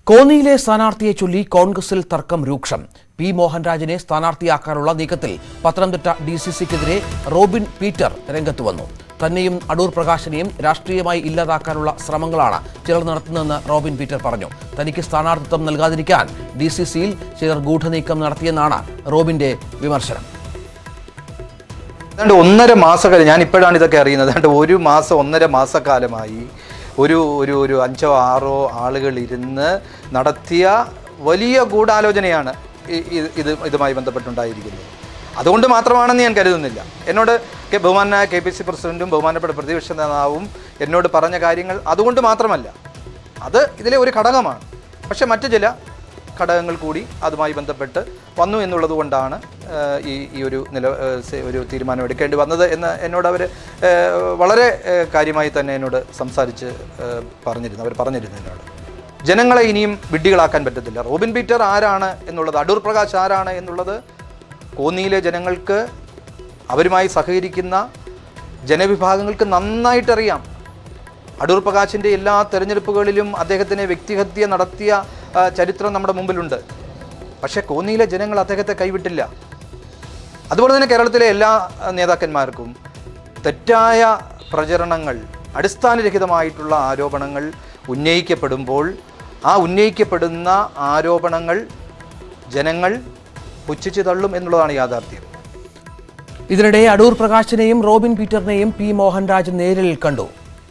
കോന്നിയിലെ സ്ഥാനാർത്ഥിയെ ചൊല്ലി കോൺഗ്രസിൽ തർക്കം രൂക്ഷം. പി മോഹൻരാജിനെ സ്ഥാനാർത്ഥിയാക്കാനുള്ള നീക്കത്തിൽ പത്തനംതിട്ട ഡിസിസിക്കെതിരെ റോബിൻ പീറ്റർ രംഗത്ത് വന്നു. തന്നെയും അടൂർ പ്രകാശിനെയും രാഷ്ട്രീയമായി ഇല്ലാതാക്കാനുള്ള ശ്രമങ്ങളാണ് ചിലർ നടത്തുന്നതെന്ന് റോബിൻ പീറ്റർ പറഞ്ഞു. തനിക്ക് സ്ഥാനാർത്ഥിത്വം നൽകാതിരിക്കാൻ ഡിസിസിയിൽ ചിലർ ഗൂഢനീക്കം നടത്തിയെന്നാണ് റോബിന്റെ വിമർശനം. 1.5 മാസക്കാലം ഞാൻ ഇപ്പോഴാണ് ഇതൊക്കെ അറിയുന്നത്. 1 മാസം 1.5 മാസക്കാലമായി ഒരു 5 or 6 ആളുകൾ ഇരുന്ന് നടത്തിയ വലിയ ഗൂഢാലോചനയാണ് ഇതുമായി ബന്ധപ്പെട്ടുണ്ടായിരിക്കുന്നത്. അതുകൊണ്ട് മാത്രമാണെന്ന് ഞാൻ കരുതുന്നില്ല. എന്നോട് ബഹുമാനായ KPC പ്രസിഡന്റും ബഹുമാനപ്പെട്ട പ്രതിപക്ഷ നേതാവും എന്നോട് പറഞ്ഞ കാര്യങ്ങൾ അതുകൊണ്ട് മാത്രമല്ല, അത് ഇതിലെ ഒരു ഘടകമാണ്. പക്ഷേ മറ്റു ചില ഘടകങ്ങൾ കൂടി അതുമായി ബന്ധപ്പെട്ട് വന്നു എന്നുള്ളത് കൊണ്ടാണ് ഈ ഒരു തീരുമാനം എടുക്കേണ്ടി വന്നത് എന്ന് എന്നോട് അവർ വളരെ കാര്യമായി തന്നെ എന്നോട് സംസാരിച്ച് അവർ പറഞ്ഞിരുന്നു എന്നോട്. ജനങ്ങളെ ഇനിയും വിഡ്ഢികളാക്കാൻ പറ്റത്തില്ല. റോബിൻ പീറ്റർ ആരാണ് എന്നുള്ളത്, അടൂർ പ്രകാശ് ആരാണ് എന്നുള്ളത് കോന്നിയിലെ ജനങ്ങൾക്ക്, അവരുമായി സഹകരിക്കുന്ന ജനവിഭാഗങ്ങൾക്ക് നന്നായിട്ടറിയാം. അടൂർ പ്രകാശിൻ്റെ എല്ലാ തെരഞ്ഞെടുപ്പുകളിലും അദ്ദേഹത്തിനെ വ്യക്തിഹത്യ നടത്തിയ ചരിത്രം നമ്മുടെ മുമ്പിലുണ്ട്. പക്ഷേ കോന്നിയിലെ ജനങ്ങൾ അദ്ദേഹത്തെ കൈവിട്ടില്ല. അതുപോലെ തന്നെ കേരളത്തിലെ എല്ലാ നേതാക്കന്മാർക്കും തെറ്റായ പ്രചരണങ്ങൾ, അടിസ്ഥാനരഹിതമായിട്ടുള്ള ആരോപണങ്ങൾ ഉന്നയിക്കപ്പെടുമ്പോൾ ആ ഉന്നയിക്കപ്പെടുന്ന ആരോപണങ്ങൾ ജനങ്ങൾ പുച്ഛിച്ചു തള്ളും എന്നുള്ളതാണ് യാഥാർത്ഥ്യം. ഇതിനിടെ അടൂർ പ്രകാശിനെയും റോബിൻ പീറ്ററിനെയും പി മോഹൻരാജ് നേരിൽ കണ്ടു.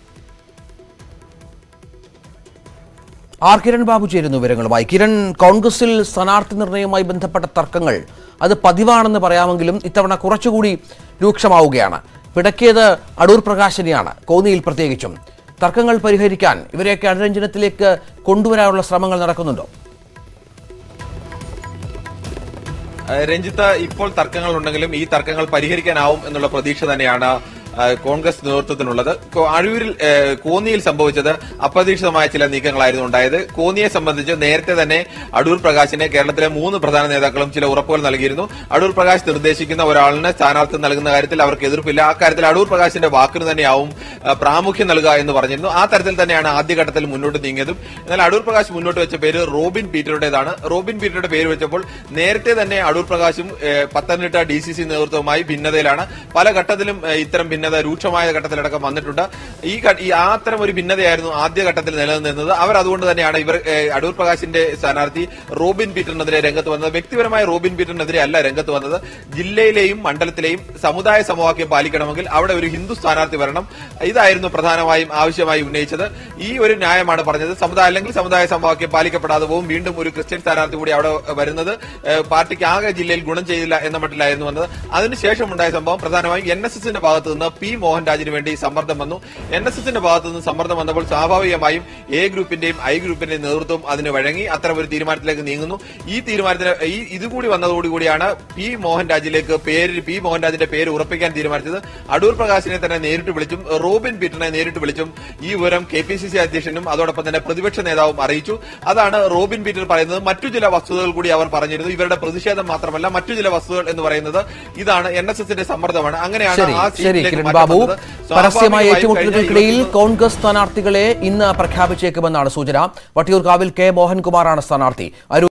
ആർ കിരൺ ബാബു ചേരുന്നു വിവരങ്ങളുമായി. കിരൺ, കോൺഗ്രസിൽ സ്ഥാനാർത്ഥി നിർണയവുമായി ബന്ധപ്പെട്ട തർക്കങ്ങൾ അത് പതിവാണെന്ന് പറയാമെങ്കിലും ഇത്തവണ കുറച്ചുകൂടി രൂക്ഷമാവുകയാണ്. പിടക്കിയത് അടൂർ പ്രകാശിനെയാണ്, കോന്നിയിൽ പ്രത്യേകിച്ചും. തർക്കങ്ങൾ പരിഹരിക്കാൻ ഇവരെയൊക്കെ അനുരഞ്ജനത്തിലേക്ക് കൊണ്ടുവരാനുള്ള ശ്രമങ്ങൾ നടക്കുന്നുണ്ടോ? രഞ്ജിത്ത്, ഇപ്പോൾ തർക്കങ്ങൾ ഉണ്ടെങ്കിലും ഈ തർക്കങ്ങൾ പരിഹരിക്കാനാവും എന്നുള്ള പ്രതീക്ഷ തന്നെയാണ് കോൺഗ്രസ് നേതൃത്വത്തിനുള്ളത്. കോന്നിയിൽ സംഭവിച്ചത് അപ്രതീക്ഷിതമായ ചില നീക്കങ്ങളായിരുന്നു ഉണ്ടായത്. കോന്നിയെ സംബന്ധിച്ച് നേരത്തെ തന്നെ അടൂർ പ്രകാശിനെ കേരളത്തിലെ 3 പ്രധാന നേതാക്കളും ചില ഉറപ്പുകൾ നൽകിയിരുന്നു. അടൂർ പ്രകാശ് നിർദ്ദേശിക്കുന്ന ഒരാളിന് സ്ഥാനാർത്ഥി നൽകുന്ന കാര്യത്തിൽ അവർക്ക് എതിർപ്പില്ല. അക്കാര്യത്തിൽ അടൂർ പ്രകാശിന്റെ വാക്കിന് തന്നെയാവും പ്രാമുഖ്യം നൽകുക എന്ന് പറഞ്ഞിരുന്നു. ആ തരത്തിൽ തന്നെയാണ് ആദ്യഘട്ടത്തിൽ മുന്നോട്ട് നീങ്ങിയതും. എന്നാൽ അടൂർ പ്രകാശ് മുന്നോട്ട് വെച്ച പേര് റോബിൻ പീറ്ററുടേതാണ്. റോബിൻ പീറ്ററുടെ പേര് വെച്ചപ്പോൾ നേരത്തെ തന്നെ അടൂർ പ്രകാശും പത്തനംതിട്ട DCC നേതൃത്വവുമായി ഭിന്നതയിലാണ്. പല ഘട്ടത്തിലും ഇത്തരം രൂക്ഷമായ ഘട്ടത്തിലടക്കം വന്നിട്ടുണ്ട്. അത്തരം ഒരു ഭിന്നതയായിരുന്നു ആദ്യഘട്ടത്തിൽ നിലനിന്നിരുന്നത്. അവർ അതുകൊണ്ട് തന്നെയാണ് അടൂർ പ്രകാശിന്റെ സ്ഥാനാർത്ഥി റോബിൻ പീറ്ററിനെതിരെ രംഗത്ത് വന്നത്. വ്യക്തിപരമായ റോബിൻ പീറ്ററിനെതിരെ അല്ല രംഗത്ത് വന്നത്. ജില്ലയിലെയും മണ്ഡലത്തിലെയും സമുദായ സമവാക്യം പാലിക്കണമെങ്കിൽ അവിടെ ഒരു ഹിന്ദു സ്ഥാനാർത്ഥി വരണം. ഇതായിരുന്നു പ്രധാനമായും ആവശ്യമായി ഉന്നയിച്ചത്. ഈ ഒരു ന്യായമാണ് പറഞ്ഞത്. സമുദായ സമവാക്യം പാലിക്കപ്പെടാതെ പോകും, വീണ്ടും ഒരു ക്രിസ്ത്യൻ സ്ഥാനാർത്ഥി കൂടി അവിടെ വരുന്നത് പാർട്ടിക്ക് ആകെ ജില്ലയിൽ ഗുണം ചെയ്തില്ല എന്ന മട്ടിലായിരുന്നു വന്നത്. അതിനുശേഷം ഉണ്ടായ സംഭവം പ്രധാനമായും NSSന്റെ ഭാഗത്ത് നിന്ന് പി മോഹൻരാജിന് വേണ്ടി സമ്മർദ്ദം വന്നു. NSSന്റെ ഭാഗത്തു നിന്ന് സമ്മർദ്ദം വന്നപ്പോൾ സ്വാഭാവികമായും A ഗ്രൂപ്പിന്റെയും I ഗ്രൂപ്പിന്റെയും നേതൃത്വം അതിന് വഴങ്ങി അത്തരം ഒരു തീരുമാനത്തിലേക്ക് നീങ്ങുന്നു. ഈ തീരുമാനത്തിന് ഇതുകൂടി വന്നതോടുകൂടിയാണ് പി മോഹൻരാജിന്റെ പേര് ഉറപ്പിക്കാൻ തീരുമാനിച്ചത്. അടൂർ പ്രകാശിനെ തന്നെ നേരിട്ട് വിളിച്ചും റോബിൻ പീറ്ററിനെ നേരിട്ട് വിളിച്ചും ഈ വിവരം KPCC അധ്യക്ഷനും അതോടൊപ്പം തന്നെ പ്രതിപക്ഷ നേതാവും അറിയിച്ചു. അതാണ് റോബിൻ പീറ്റർ പറയുന്നത്. മറ്റു ചില വസ്തുതകൾ കൂടി അവർ പറഞ്ഞിരുന്നു. ഇവരുടെ പ്രതിഷേധം മാത്രമല്ല, മറ്റു ചില വസ്തുതകൾ എന്ന് പറയുന്നത് ഇതാണ് NSSന്റെ സമ്മർദ്ദമാണ്. അങ്ങനെയാണ് ബാബു, പരസ്യമായ ഏറ്റുമുട്ടലുകൾക്കിടയിൽ കോൺഗ്രസ് സ്ഥാനാർത്ഥികളെ ഇന്ന് പ്രഖ്യാപിച്ചേക്കുമെന്നാണ് സൂചന. വട്ടിയൂർക്കാവിൽ K മോഹൻകുമാറാണ് സ്ഥാനാർത്ഥി.